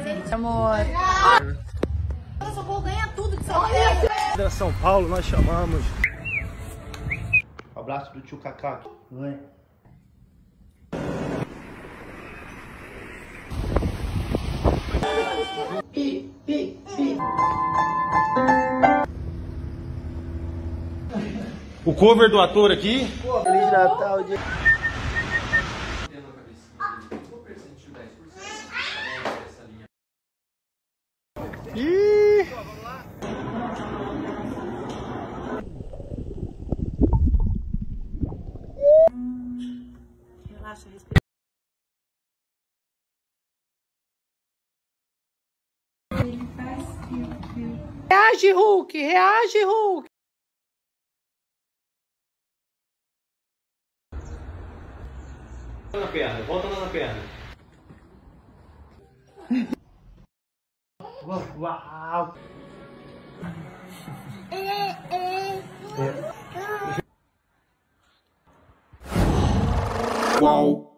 Amor. Eu só vou ganhar tudo que você quer. São Paulo, nós chamamos. Abraço do tio Cacá. Oi. O cover do ator aqui. Feliz Natal, dia. Ih! Relaxa, respira. Reage, Hulk! Reage, Hulk! Na perna, volta lá na perna. Uau! Uau!